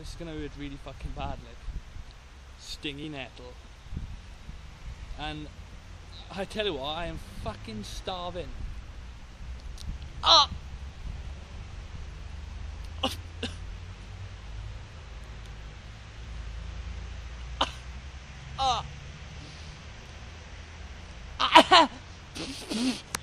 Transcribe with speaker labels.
Speaker 1: this is gonna hurt really fucking bad, like stingy nettle. And I tell you what, I am fucking starving. Ah! Ah!